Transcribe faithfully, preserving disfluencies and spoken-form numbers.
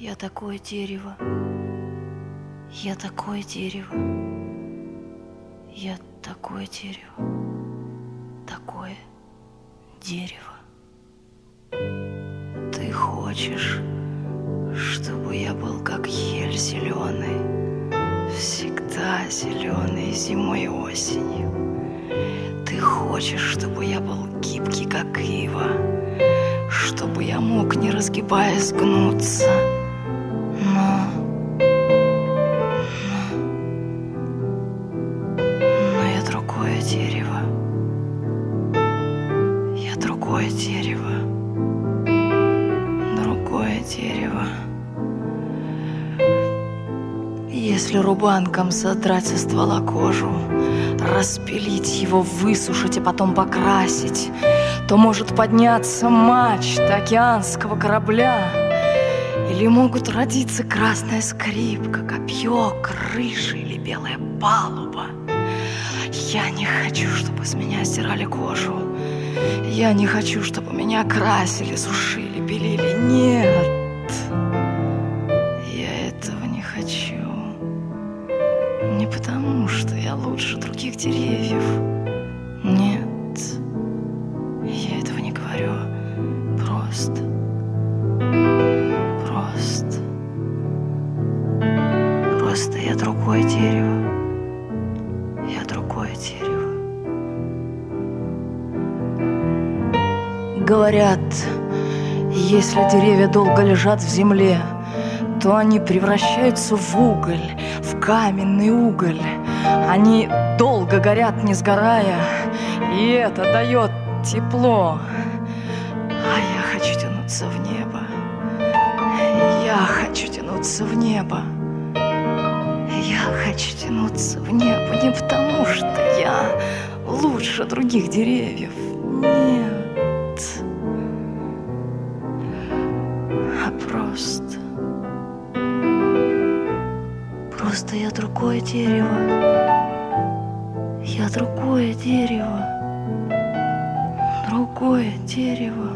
Я такое дерево, я такое дерево, я такое дерево, такое дерево. Ты хочешь, чтобы я был как ель зеленый, всегда зеленый зимой и осенью. Ты хочешь, чтобы я был гибкий, как ива, чтобы я мог, не разгибаясь, гнуться. Но, но, но я другое дерево. Я другое дерево. Другое дерево. Если рубанком содрать со ствола кожу, распилить его, высушить, а потом покрасить, то может подняться мачта океанского корабля. Или могут родиться красная скрипка, копье, крыша или белая палуба. Я не хочу, чтобы с меня стирали кожу. Я не хочу, чтобы меня красили, сушили, белили. Нет, я этого не хочу. Не потому, что я лучше других деревьев. Нет, я этого не говорю. Просто, просто, просто я другое дерево. Я другое дерево. Говорят, если деревья долго лежат в земле, то они превращаются в уголь, в каменный уголь. Они долго горят, не сгорая, и это дает тепло. А я хочу тянуться в небо. Я хочу тянуться в небо. Я хочу тянуться в небо не потому, что я лучше других деревьев. Нет. А просто... Просто я другое дерево. Я другое дерево. Другое дерево.